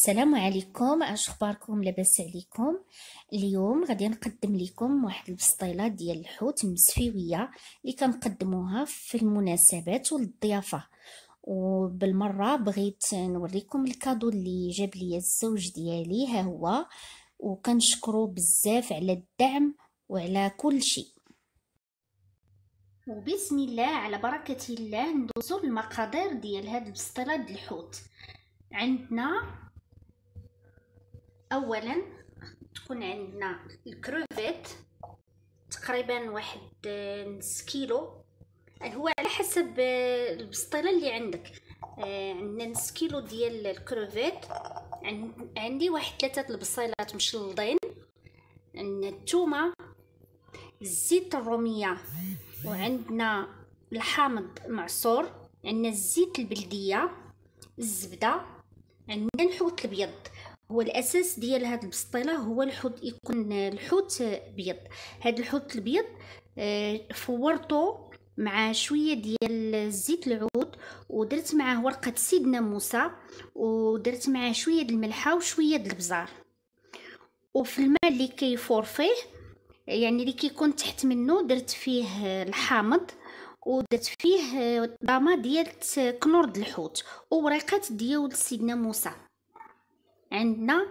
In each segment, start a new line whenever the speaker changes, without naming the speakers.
السلام عليكم، اش اخباركم؟ لاباس عليكم؟ اليوم غادي نقدم لكم واحد البسطيله ديال الحوت مسفيويه اللي كنقدموها في المناسبات والضيافه. وبالمره بغيت نوريكم الكادو اللي جاب لي الزوج ديالي، ها هو، وكنشكرو بزاف على الدعم وعلى كل شيء. وبسم الله على بركه الله ندوزو المقادير ديال هاد البسطيله ديال الحوت. عندنا اولا تكون عندنا الكروفيت تقريبا واحد نص كيلو، هو على حسب البسطيله اللي عندك. عندنا نص كيلو ديال الكروفيت، عندي واحد 3 البصيلات مشلضين، عندنا الثومه، الزيت الروميه، وعندنا الحامض معصور، عندنا الزيت البلديه، الزبده، عندنا الحوت الابيض. هو الاساس ديال هاد البسطيله هو الحوت، يكون الحوت ابيض. هاد الحوت الابيض فورته مع شويه ديال زيت العود، ودرت معاه ورقه سيدنا موسى، ودرت معاه شويه د الملحه وشويه د البزار. وفي الماء اللي كيفور فيه، يعني اللي كيكون تحت منه، درت فيه الحامض، ودرت فيه ضامه ديال كنور د الحوت ووريقات ديال سيدنا موسى. عندنا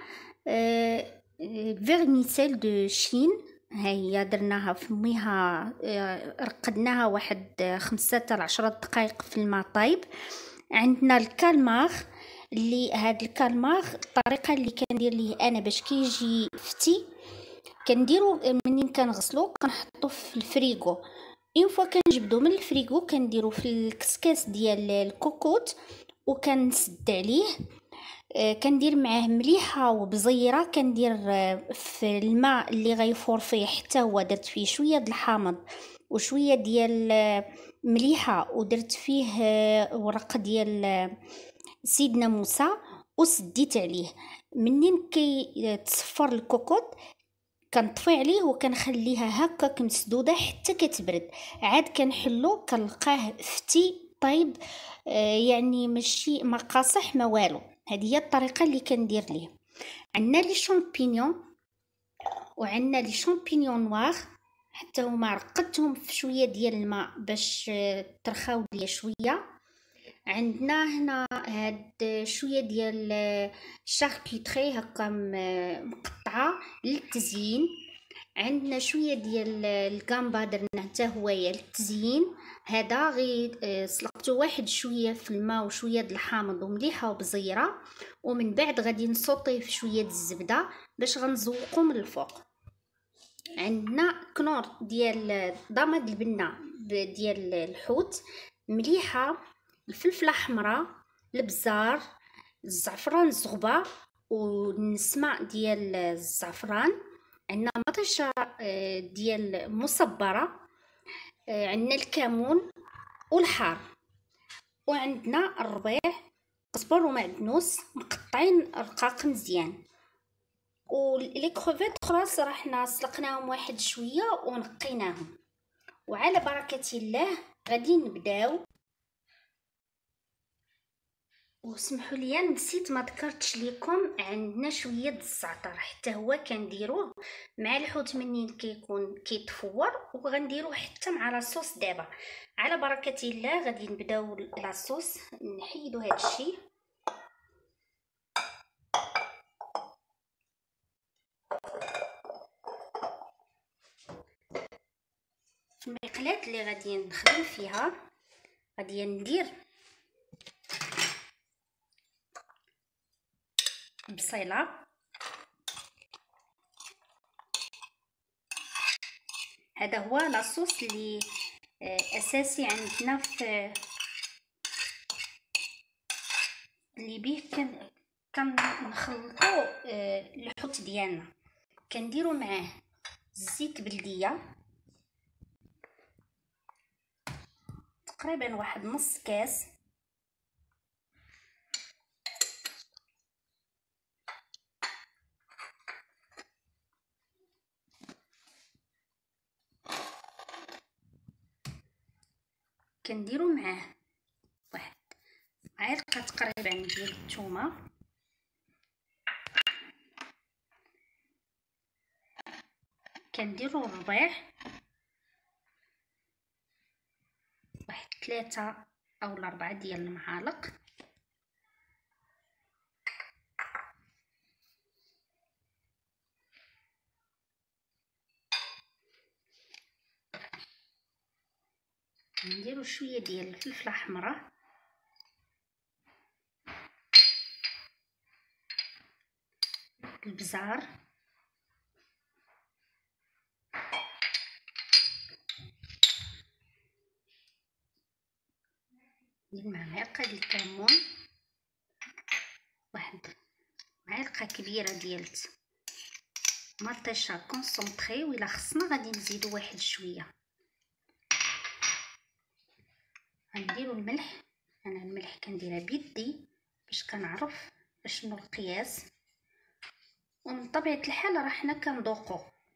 فيرميسيل دو شين، هي درناها في ميها، رقدناها واحد 5 حتى 10 دقائق في الماء طايب. عندنا الكالماغ، اللي هاد الكالماغ الطريقه اللي كندير ليه انا باش كيجي فتي، كنديرو منين كنغسلو كنحطو في الفريغو. اون فوا كنجبدو من الفريغو كنديرو في الكسكاس ديال الكوكوت وكنسد عليه. كندير معاه مليحه وبزيره، كندير في الماء اللي غيفور فيه حتى هو درت فيه شويه د الحامض وشويه ديال مليحه، ودرت فيه ورقه ديال سيدنا موسى وسديت عليه. منين تصفر الكوكوط كنطفي عليه وكنخليها هكاك مسدوده حتى كتبرد، عاد كنحلو كنلقاه فتي طيب، يعني ماشي ما قاصح ما والو. هذه هي الطريقه اللي كندير ليه. عندنا لي شامبينيون، وعندنا لي شامبينيون نوار، حتى هما رقدتهم في شويه ديال الماء باش ترخاو ليا شويه. عندنا هنا هاد شويه ديال الشاركوتري هكا مقطعه للتزيين. عندنا شويه ديال الكامبا درنا حتى هويا للتزيين. هذا غير سلقته واحد شويه في الماء وشويه د الحامض ومليحه وبزيره، ومن بعد غادي نصوطيه في شويه د الزبده باش غنزوقو من الفوق. عندنا كنور ديال ضماد البنه ديال الحوت مليحه، الفلفله حمراء، البزار، الزعفران الزغبه والنسمه ديال الزعفران، عندنا مطيشه ديال مصبره، عندنا الكمون والحار، وعندنا الربيع، قزبر ومعدنوس مقطعين رقاق مزيان. ولي كروفيت خلاص راه حنا سلقناهم واحد شويه ونقيناهم. وعلى بركه الله غادي نبداو. وسمحوا لي نسيت ما ذكرتش لكم، عندنا شويه د الزعتر حتى هو كنديروه مع الحوت منين كيكون كيتفور، وغنديروه حتى مع لاصوص. دابا على بركه الله غادي نبداو لاصوص. نحيدو هذا الشيء. في المقلاة اللي غادي نخدم فيها غادي ندير بصيله، هذا هو لاصوص اللي اساسي عندنا في اللي بيه كنخلطو الحوت ديالنا. كنديرو معاه الزيت بلديه تقريبا واحد نص كاس، كنديرو معاه واحد معلقه تقريبا ديال الثومه، كنديرو الربيع، واحد 3 أو 4 ديال المعالق. نديرو شويه ديال الفلفله حمراء، البزار، ندير معلقه ديال الكمون، واحد معلقه كبيره ديال مطيشه كونسونطري، وإلا خصنا غادي نزيدو واحد شويه. غنديرو الملح، انا الملح كنديرها بيدي باش كنعرف شنو القياس، ومن طبيعه الحال راه حنا كنذوقو.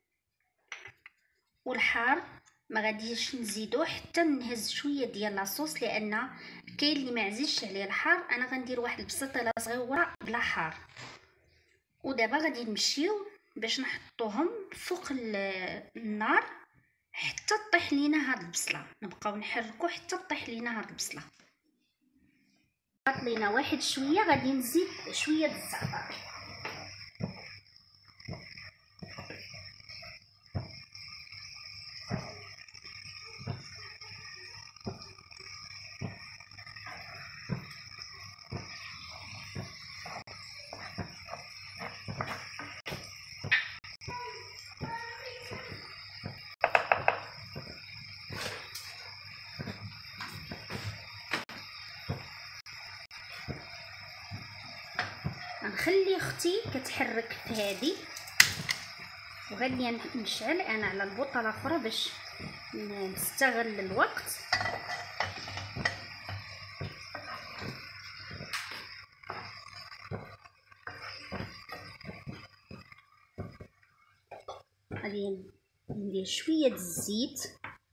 والحار ما غاديش نزيدوه حتى نهز شويه ديال لاصوص، لان كاين اللي ما عزيزش عليه الحار. انا غندير واحد البسيطه صغيره بلا حار. ودابا غادي نمشيو باش نحطوهم فوق النار حتى طيح لينا هاد البصله. نبقاو نحركو حتى طيح لينا هاد البصله. طيب لينا واحد شويه، غادي نزيد شويه د الزعتر. غنخلي اختي كتحرك في هذه، وغادي نشعل انا على البوطه الاخرى باش نستغل الوقت. غادي ندير شويه الزيت،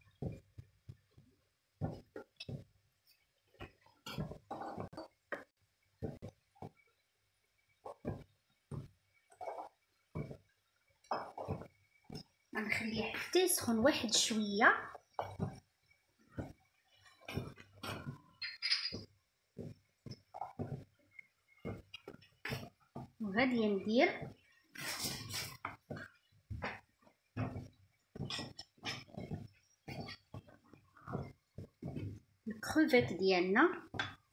غنخليه حتى يسخن واحد شويه. وغادي ندير الكروفيت ديالنا،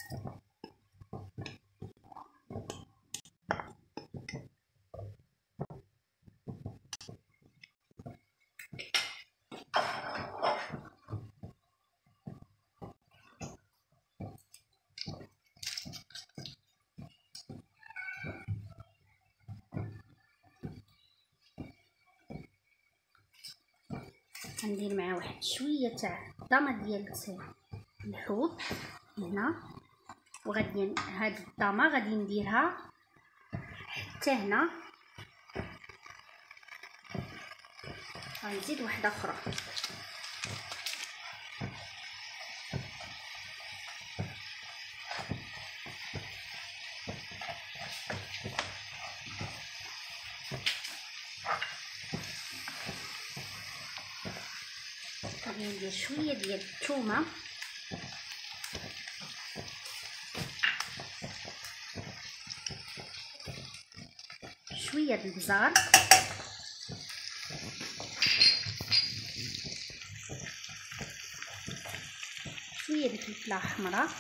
غندير معاه واحد شويه تاع الضامه ديال الحوت هنا، وغادي هاد الضامه غادي نديرها حتى هنا. غنزيد واحده اخرى. غادي ندير شويه ديال الثومه، شويه د البزار، شويه د الفلفله حمراء،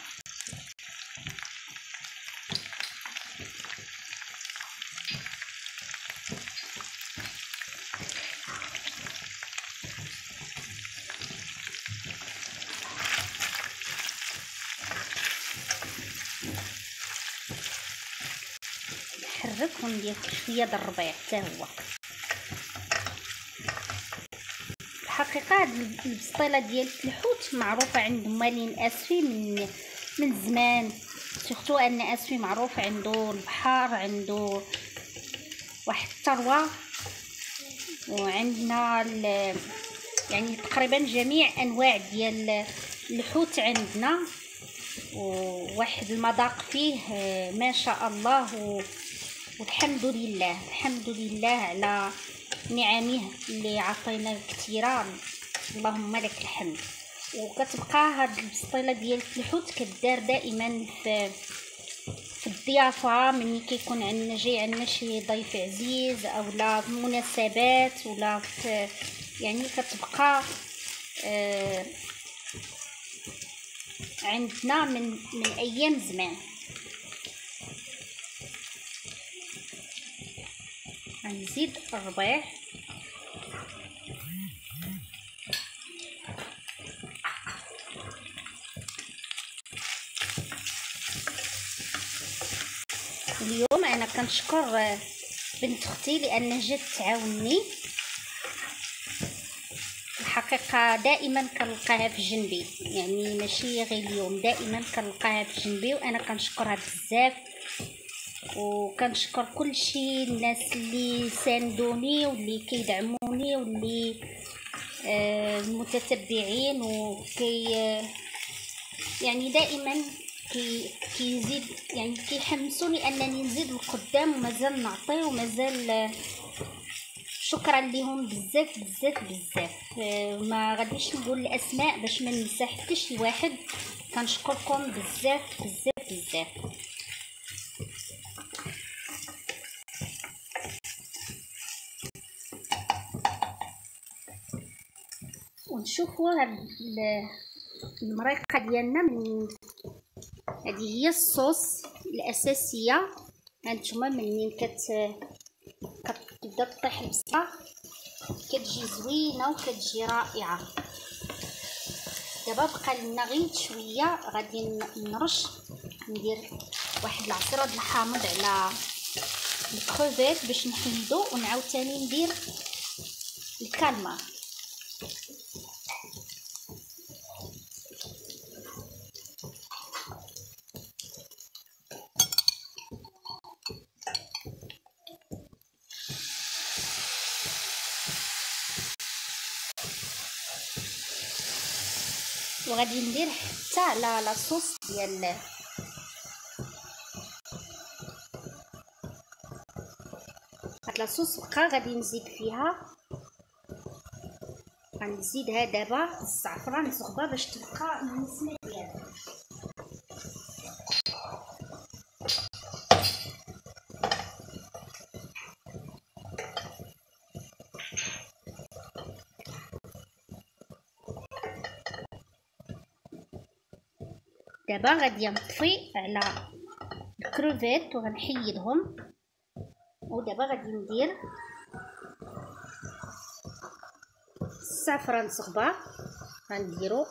نحرك وندير شويه د الربيع حتى هو. الحقيقه هاد البسطيله ديال الحوت معروفه عند مالين اسفي من زمان، سورتو ان اسفي معروف عنده البحر، عنده واحد الثروه، وعندنا يعني تقريبا جميع انواع ديال الحوت عندنا، وواحد المذاق فيه ما شاء الله. والحمد لله، الحمد لله نعمه اللي عطينا كثيره، اللهم لك الحمد. وكتبقى هاد البسطيله ديال الحوت كدار دائما في الضيافه، ملي كيكون عندنا جاي عندنا شي ضيف عزيز او لا في مناسبات ولا في يعني كتبقى عندنا من ايام زمان. غنزيد الربيع اليوم. انا كنشكر بنت اختي لان جات تعاوني، الحقيقه دائما كنلقاها في جنبي، يعني ماشي غير اليوم، دائما كنلقاها في جنبي وانا كنشكرها بزاف. وكنشكر كل شيء الناس اللي ساندوني واللي كيدعموني واللي المتتبعين وكي يعني دائما كيزيد يعني كيحمسوني انني نزيد لقدام ومازال نعطي ومازال. شكرا لهم بزاف بزاف بزاف. ما غاديش نقول الاسماء باش ما ننسى حتى شي واحد، كنشكركم بزاف بزاف بزاف. ونشوفوا هاد المريقه ديالنا. من هذه هي الصوص الاساسيه. هانتوما منين كتبدا تطيح البصله كتجي زوينه وكتجي رائعه. دابا بقى لنا غير شويه، غادي نرش ندير واحد العصيره د الحامض على الكروفيت باش نحيدو، ونعاود ثاني ندير الكالمار. وغادي ندير حتى على لاصوص ديال هاد لاصوص بقى غادي نزيد فيها. غنزيدها دابا الزعفران الزغبه باش تبقى النسمه ديالها. دابا غادي نطفي على الكروفيت وغنحيدهم. ودابا غادي ندير الزعفران الزغبه غنديرو،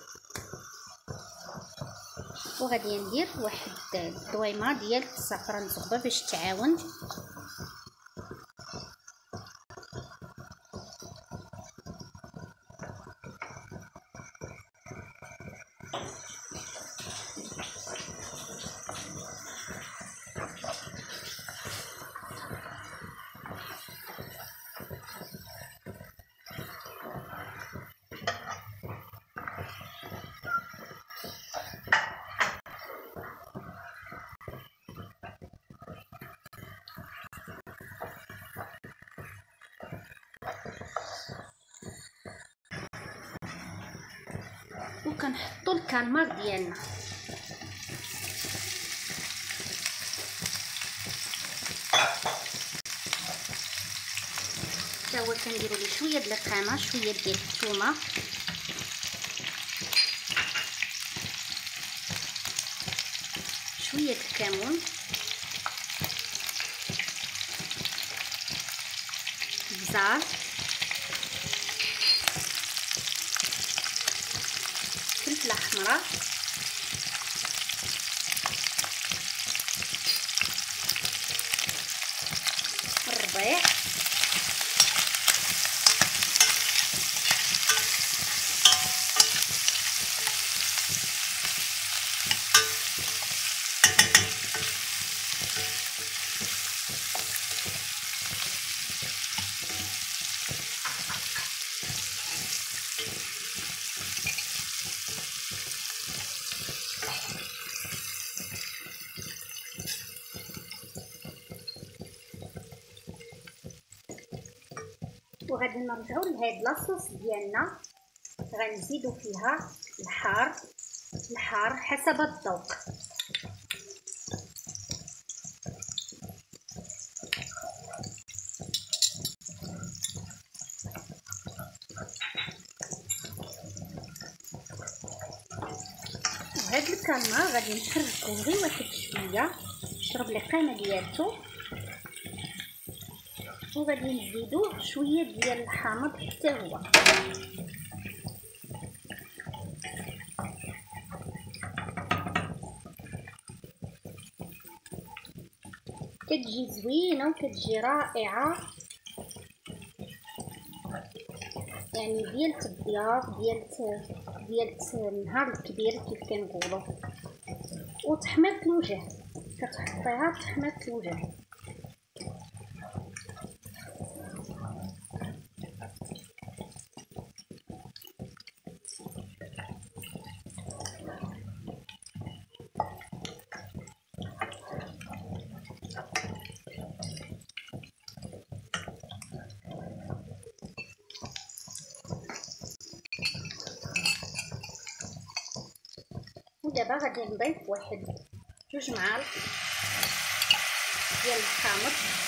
وغادي ندير واحد الدويمه ديال الزعفران الزغبه باش تعاون. وكنحطوا الكالمار ديالنا. حتى هو كنديروا ليه شويه د القامه، شويه ديال الثومه، شويه الكمون، بزار، فلفله حمراء، الربيع، وغادي نرجعو لهاد لاصوص ديالنا. غنزيدو فيها الحار حسب الذوق. وهاد الكالمار غادي نحركو غير واحد شويه يشرب القيمه ديالتو، وغادي نزيدو شويه ديال الحامض حتى هو. كتجي زوينه وكتجي رائعه، يعني ديال الضياف ديال النهار الكبير كيف كنقولوا. وتحمير الوجه، كتحطيها تحمير الوجه. ودابا غادي نضيف واحد 2 معالق ديال الحامض،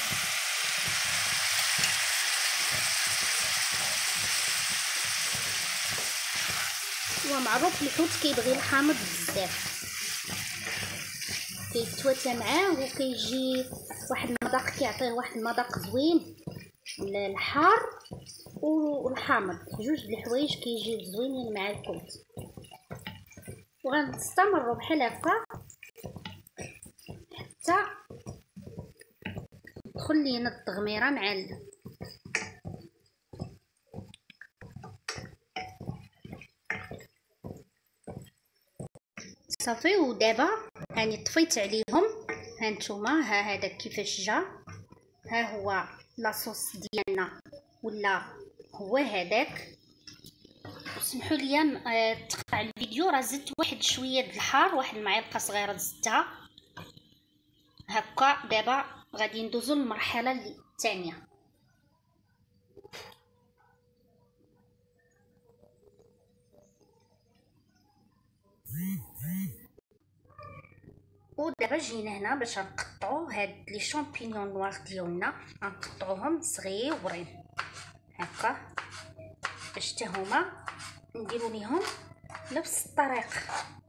ومعروف الحوت كيبغي الحامض بزاف، كيتواتى معاه وكيجي واحد المذاق، كيعطيه واحد المذاق زوين. الحار والحامض جوج د الحوايج كيجيو زوينين مع الحوت. وغنستمروا بحال هكا حتى تدخل لينا التغميره مع صافي. ودابا هاني طفيت عليهم، هانتوما هذا كيفاش جا. ها هو لاصوص ديالنا ولا هو هذاك. سمحوا لي تقطع الفيديو، راه زدت واحد شويه د الحار، واحد المعلقه صغيره زدتها هكا. دابا غادي ندوزو للمرحله الثانيه. ودابا جينا هنا باش نقطعوا هاد لي شامبينيون نوار ديالنا، غنقطعوهم صغيورين هكا باش حتى هما نديرو ليهم نفس الطريقه.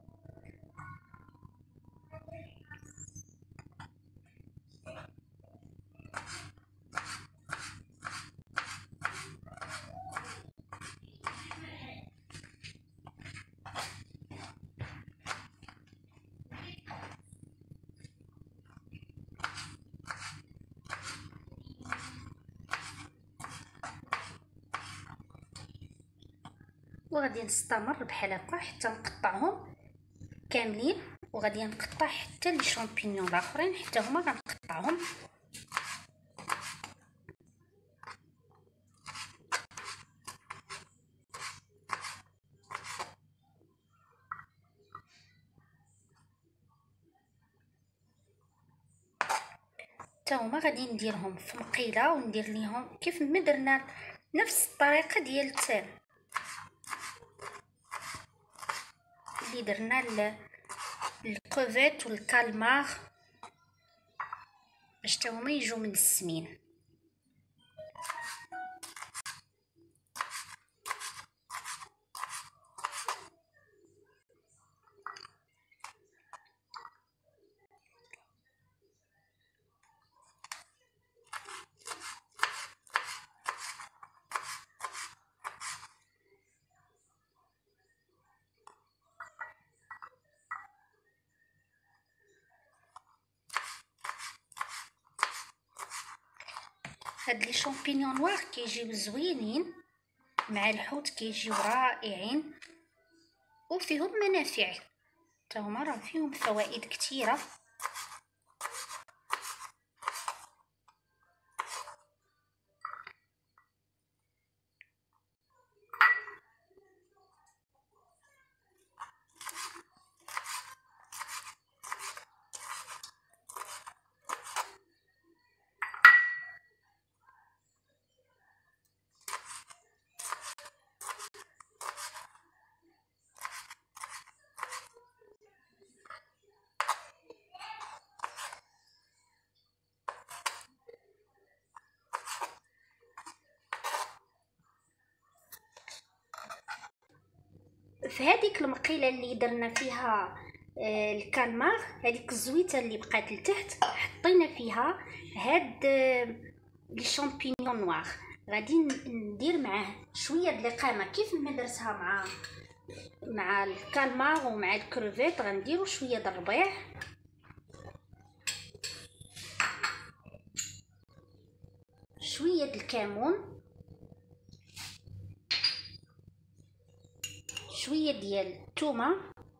وغادي نستمر بحال هكا حتى نقطعهم كاملين، وغادي نقطع حتى لي شامبينيون الاخرين حتى هما غنقطعهم. حتى هما غادي نديرهم في مقيله وندير ليهم كيف ما درنا نفس الطريقه ديال التام اللي درنا الكروفيت والكالمار باش حتى هما يجوا من السمين. هاد لي شامبينيون نوار كيجيو زوينين مع الحوت، كيجيو رائعين وفيهم منافع، حتى هما راه فيهم فوائد كثيره. في هذيك المقيله اللي درنا فيها الكالمار، هذيك الزويته اللي بقات لتحت حطينا فيها هاد لي شامبينيون نوار. غادي ندير معاه شويه د القامه كيف ما درتها مع الكالمار ومع الكروفيت. غنديروا شويه د الربيع، شويه د الكمون، شويه ديال الثومه،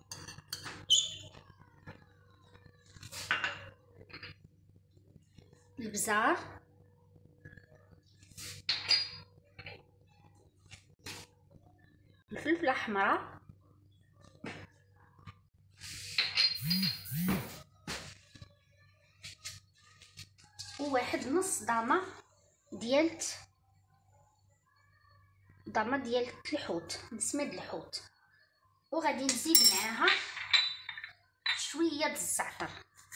البزار، الفلفله حمراء، وواحد نص ضامه ديال الحوت، مسماد الحوت. وغادي نزيد معاها شويه د الزعتر.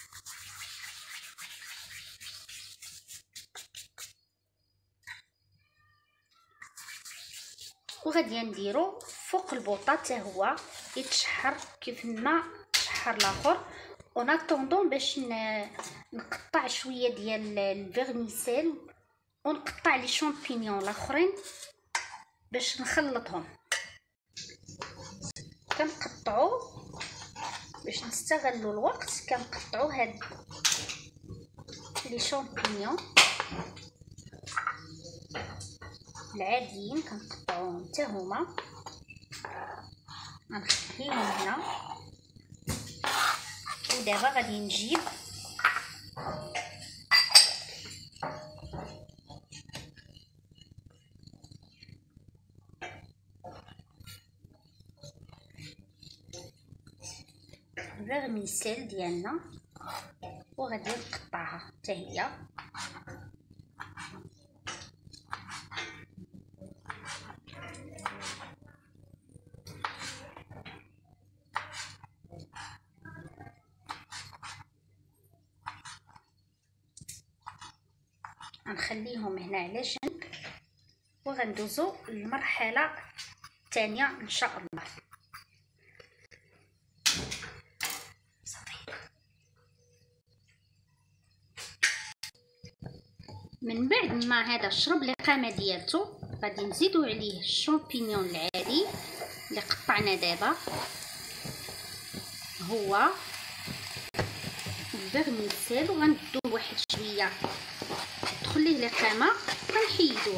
وغادي نديرو فوق البوطه حتى هو يتشحر كيف ما شحر الاخر. وناطوندون باش نقطع شويه ديال الفيرميسيل ونقطع لي شامبينيون الاخرين باش نخلطهم. كنقطعو باش نستغلوا الوقت، كنقطعو هاد لي شامبينيون العاديين، كنقطعوهم حتى هما. غنخليهم هنا. ودابا غادي نجيب الفيرميسيل ديالنا وغادي نقطعها حتى هي. غنخليهم هنا على جنب وغندوزو للمرحله الثانيه ان شاء الله. من بعد ما هذا شرب القامه ديالته غادي نزيدو عليه الشامبينيون العادي اللي قطعنا دابا، هو الفيرميسيل. وغندو واحد شويه تدخل ليه القامه غنحيدوه.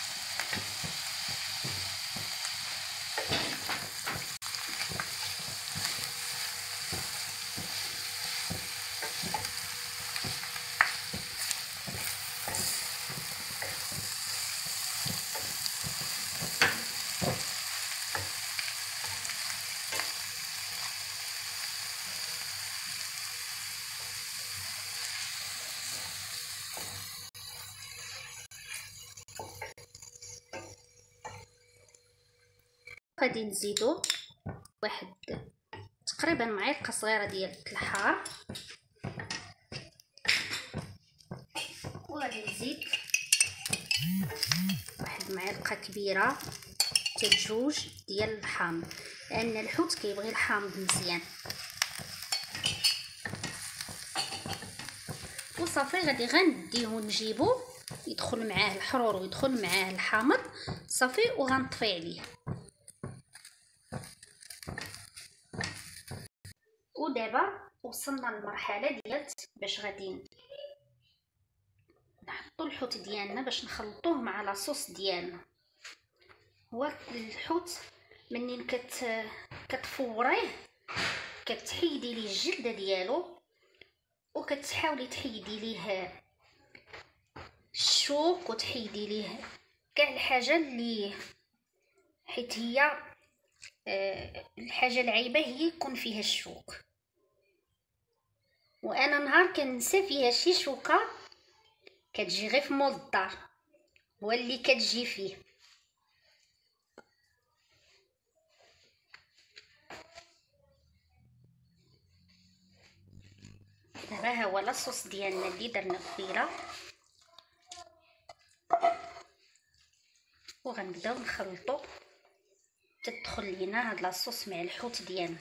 غادي نزيدو واحد تقريبا معلقه صغيره ديال الحار، وغادي نزيد واحد معلقه كبيره حتى جوج ديال الحامض، لان الحوت كيبغي الحامض مزيان. وصافي غادي غنديه ونجيبو يدخل معاه الحرور ويدخل معاه الحامض صافي، وغنطفي عليه. ودابا وصلنا للمرحله ديال باش غادي نحطوا الحوت ديالنا باش نخلطوه مع لاصوص ديالنا. هو الحوت منين كتفوريه كتحيدي ليه الجلده ديالو وكتحاولي تحيدي ليه الشوك وتحيدي ليه كاع الحاجه اللي حيت هي الحاجه العيبه هي يكون فيها الشوك. وانا نهار كننسى فيها شي شوكه كتجي غير في مول الدار هو اللي كتجي فيه. دابا ها هو لاصوص ديالنا اللي درنا قبيله، وغنبداو نخلطو تدخل يدخل لينا هاد لاصوص مع الحوت ديالنا.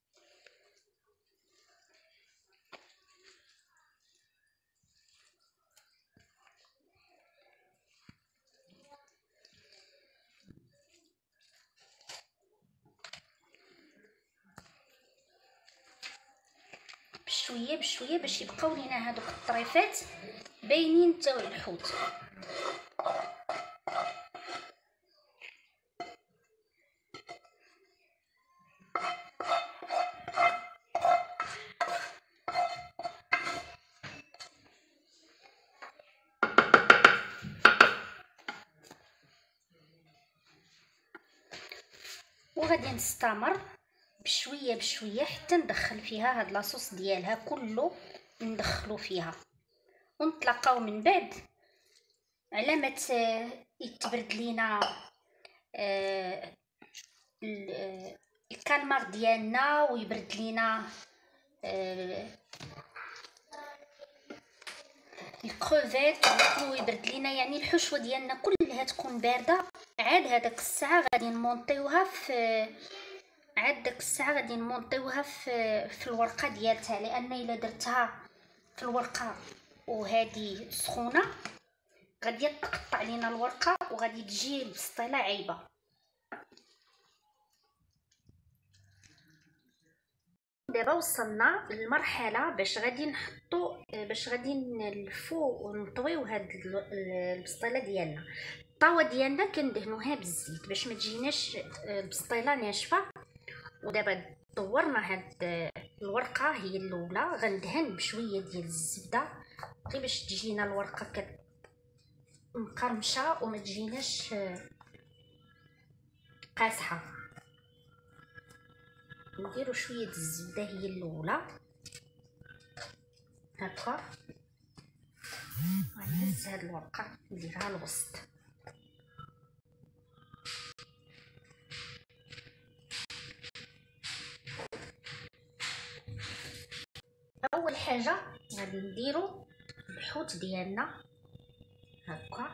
بشويه بشويه باش يبقاو لينا هادوك الطريفات باينين تاع الحوت. وغادي نستمر بشويه بشويه حتى ندخل فيها هاد لاصوص ديالها كله، ندخلو فيها ونتلاقاو من بعد على ما يتبرد لينا الكالمار ديالنا، ويبرد لينا الكروفيت، ويبرد لينا يعني الحشوه ديالنا كلها تكون بارده. عاد هذاك الساعه غادي نمونطيوها في الورقه ديالتها، لان الا درتها في الورقه وهذه سخونه غادي تقطع لينا الورقه وغادي تجي البسطيله عايبه. دابا وصلنا للمرحله باش غادي نلفو ونطويو هاد البسطيله ديالنا. الطاوه ديالنا كندهنوها بالزيت باش ما تجيناش البسطيله ناشفه. ودابا دورنا هاد الورقه هي الاولى، غندهن بشويه ديال الزبده غير باش تجينا الورقه مقرمشه وما تجيناش قاصحه. نديرو شويه الزبده هي الاولى هكا. غنهز هاد الورقه نديرها الوسط. اول حاجه غادي نديرو الحوت ديالنا هكا،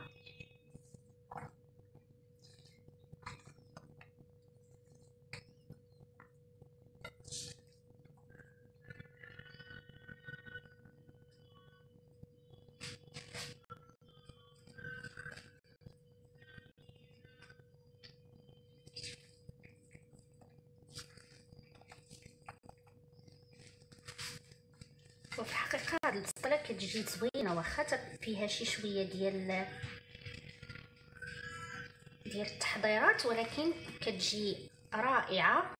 وفي الحقيقه هاد البسطله كتجي زوينه واخا فيها شي شويه ديال التحضيرات، ولكن كتجي رائعه.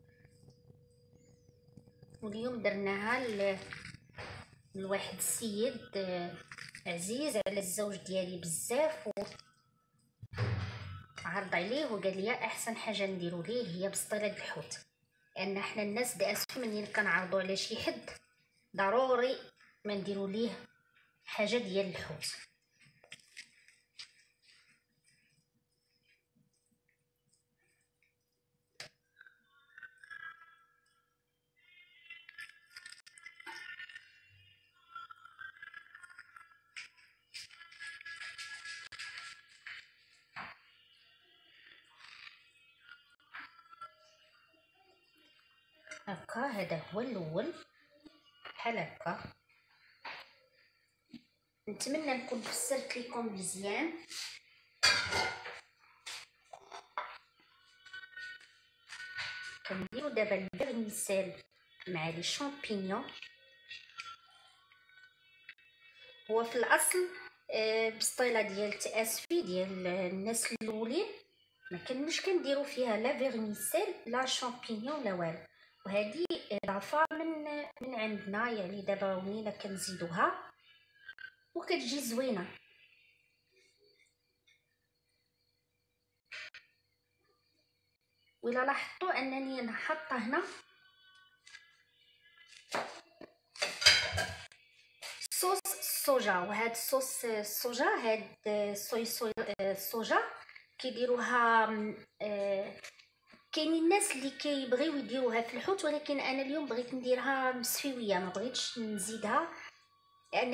واليوم درناها لواحد السيد عزيز على الزوج ديالي بزاف، وعرض عليه وقال لي احسن حاجه نديرو ليه هي بسطيله الحوت، لان حنا الناس داسف منين كنعرضوا على شي حد ضروري ما نديرو ليه حاجه ديال الحوت. هكا هذا هو الاول بحال هكا. نتمنى نكون فسرت لكم مزيان. كنديرو دابا الفيرميسيل مع لي شامبينيون. هو في الاصل بسطيله ديال التاسفي ديال الناس الاولين ما كناش كنديرو فيها لا فيرميسيل لا شامبينيون لا والو، وهذه اضافه من عندنا. يعني دابا ولينا كنزيدوها وكتجي زوينه. وإلا لاحظتوا انني نحط هنا صوص الصوجا، وهاد صوص الصوجا هاد صوص الصوجا كيديروها كاينين الناس اللي كيبغيو يديروها في الحوت، ولكن انا اليوم بغيت نديرها مسفيويه، ما بغيتش نزيدها لان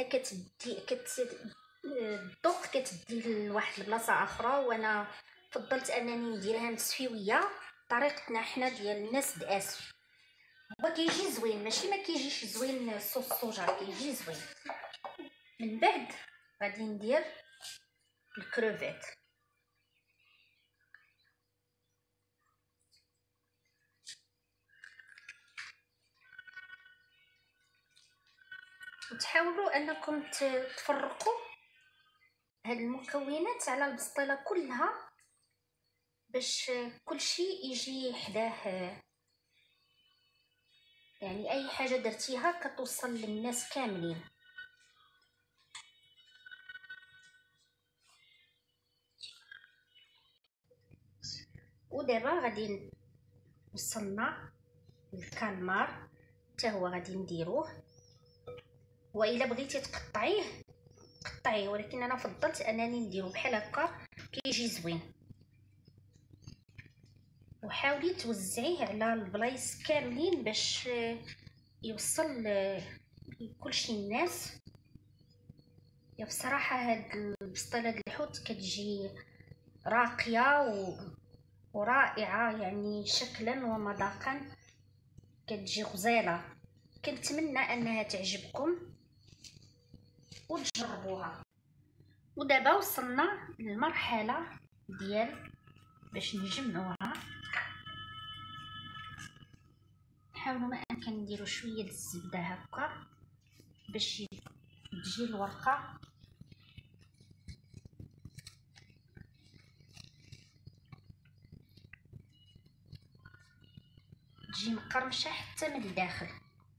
الذوق كتدي لواحد البلاصه اخرى، وانا فضلت انني نديرها مسفيويه طريقتنا حنا ديال الناس داسف. هو كيجي زوين، ماشي ما كيجيش زوين صوص الصوجا، كيجي زوين. من بعد غادي ندير الكروفيت. وتحاولوا انكم تفرقوا هاد المكونات على البسطيله كلها باش كلشي يجي حداه، يعني اي حاجه درتيها كتوصل للناس كاملين. ودابا غادي وصلنا الكالمار حتى هو غادي نديروه. والا بغيتي تقطعيه قطعيه، ولكن انا فضلت انني نديرو بحال هكا كيجي زوين. وحاولي توزعيه على البلايص كاملين باش يوصل لكلشي الناس. يا بصراحه هاد البسطيله د الحوت كتجي راقيه ورائعه، يعني شكلا ومذاقا كتجي غزاله. كنتمنى انها تعجبكم وتجربوها. ودابا وصلنا للمرحله ديال باش نجمعوها. حاولوا ما امكن نديروا شويه د الزبده هكا باش تجي الورقه تجي مقرمشه حتى من الداخل.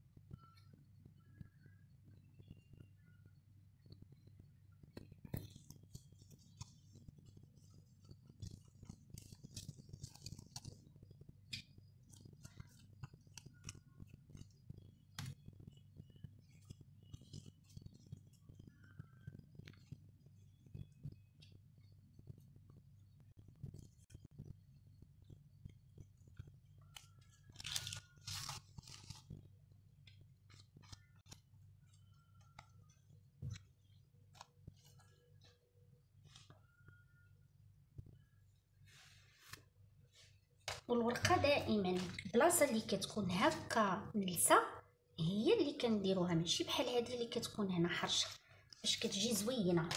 والورقه دائما البلاصه اللي كتكون هكا ملسه هي اللي كنديروها، ماشي بحال هذه اللي كتكون هنا حرشه، باش كتجي زوينه.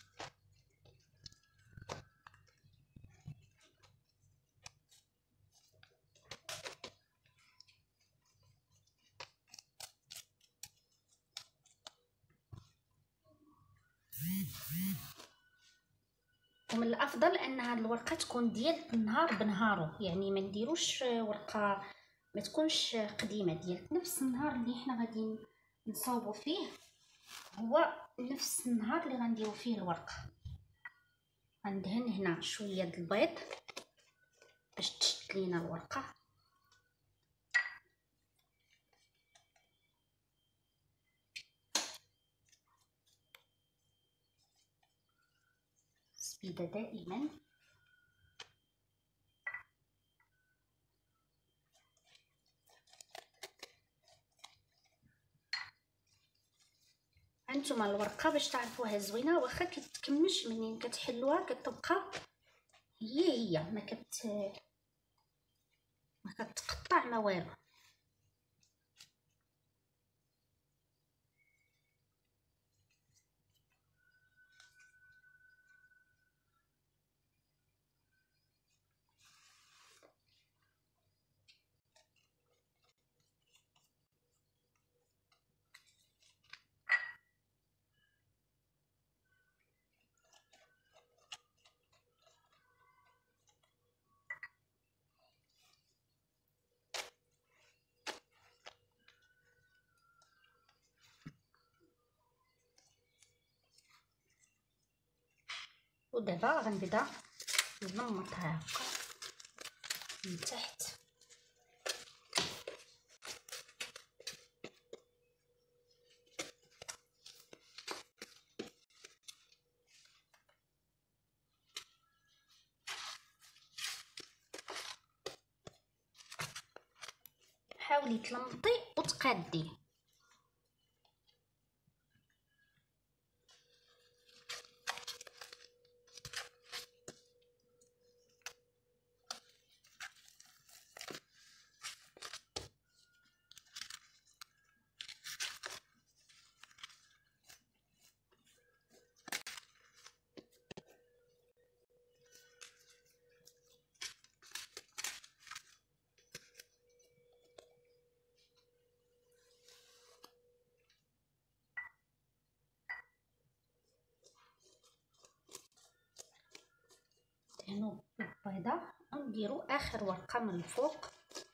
ومن الافضل ان هاد الورقه تكون ديال النهار بنهارو، يعني ما نديروش ورقه ما تكونش قديمه، ديال نفس النهار اللي حنا غادي نصاوبوا فيه هو نفس النهار اللي غنديروا فيه الورقه. غندهن هنا شويه د البيض باش تشد لينا الورقه. السبيده دائما. هانتوما الورقه باش تعرفوها زوينه، واخا كتكمش منين كتحلوها كتبقى هي ما كتقطع ما والو. ودابا غنبدا نلمطها هكا من تحت. حاولي تلمطي وتقادي. ونديرو اخر ورقه من الفوق.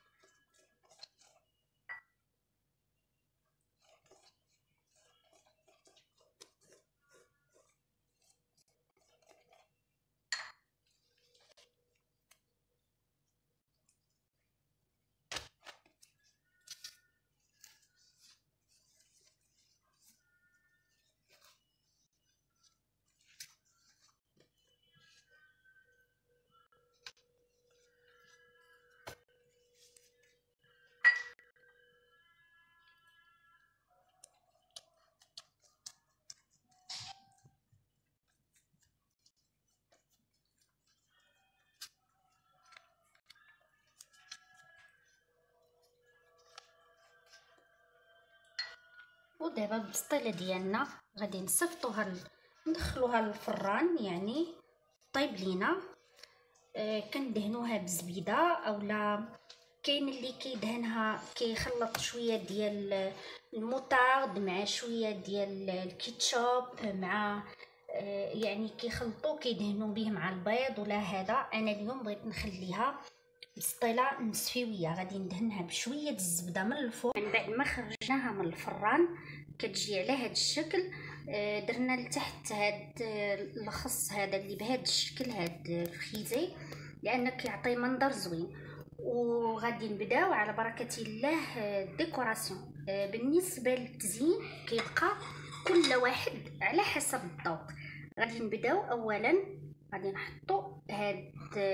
ودابا البسطيله ديالنا غادي نصيفطوها ندخلوها للفران، يعني طيب لينا. كندهنوها بزبيده، اولا كاين اللي كيدهنها كيخلط شويه ديال الموطارد مع شويه ديال الكيتشوب مع يعني كيخلطوا كيدهنوا به مع البيض ولا هذا. انا اليوم بغيت نخليها بسطيله مسفيويه، غادي ندهنها بشويه الزبده من الفوق. من بعد ما خرجناها من الفران كتجي على هذا الشكل. درنا لتحت هاد الخص هذا اللي بهذا الشكل، هاد الفخيزي، لان كيعطي منظر زوين. وغادي نبداو على بركه الله الديكوراسيون. بالنسبه للتزيين كيبقى كل واحد على حسب الذوق. غادي نبداو اولا، غادي نحطو هاد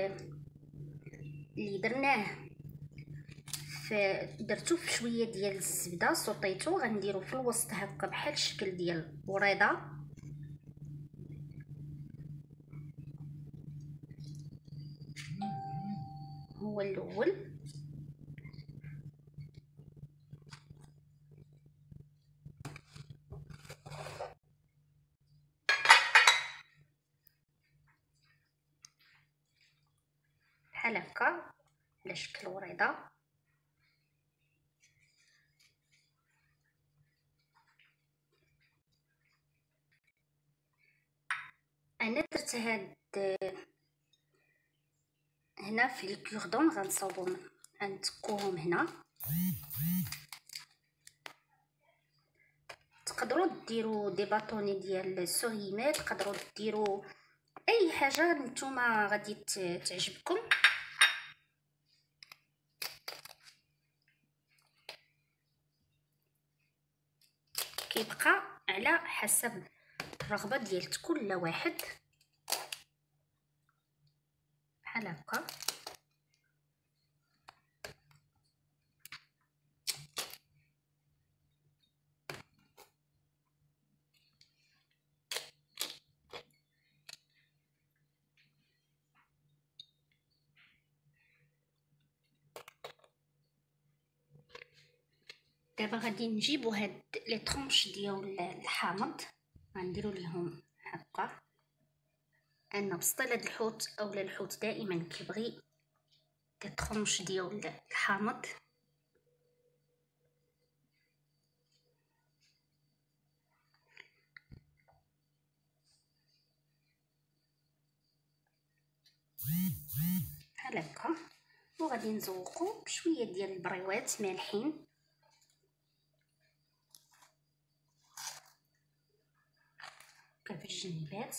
اللي درناه درتو في شويه ديال الزبده صوطيتو، غنديرو في الوسط هكا بحال الشكل ديال وريضه. هو الاول، بحال هكا على شكل وريضه. انا درت هاد هنا في الكوردون، غنصاوبهم غنتكوهم هنا. تقدروا ديروا دي باطوني ديال السوريمات، تقدروا ديروا اي حاجه نتوما غادي تعجبكم. كيبقى على حسب الرغبه ديال كل واحد بحال هكا. دابا غادي نجيبو هاد لي طرونش ديال الحامض، غنديرو ليهم هكا. ان بسطيله الحوت اولا الحوت دائما كيبغي لي طرونش ديال الحامض. بحال هكا. وغادي نزوقو بشويه ديال البريوات مالحين. في الجنبات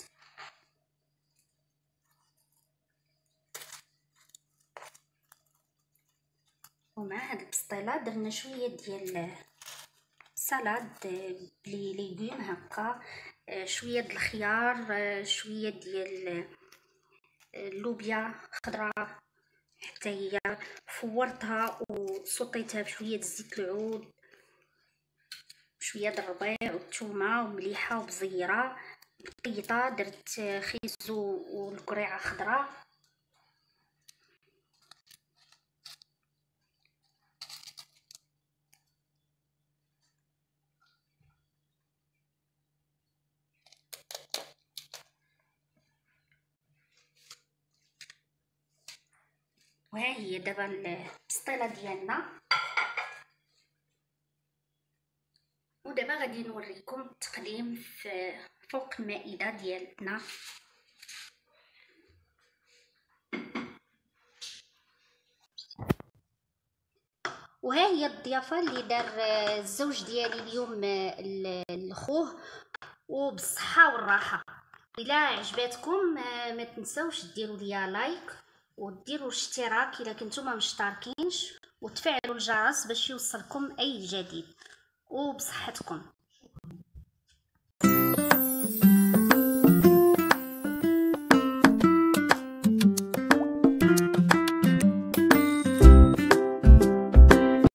ومع هاد البسطيله درنا شويه ديال سلطه بلي ليغوم هكا، شويه د الخيار، شويه ديال اللوبيا خضراء، حتى هي فورتها وصطيتها بشويه زيت العود، شويه د الربيع والثومه ومليحه وبزيره بقيطه. درت خيزو والقريعه خضراء. وها هي دابا البسطيله ديالنا. ودابا غادي نوريكم التقديم في فوق المائده ديالنا. وها هي الضيافه اللي دار الزوج ديالي اليوم لخوه، وبالصحه والراحه. الا عجباتكم ما تنسوش ديروا ليا لايك وديروا اشتراك الا كنتم مشتركينش، وتفعلوا الجرس باش يوصلكم اي جديد. وبصحتكم.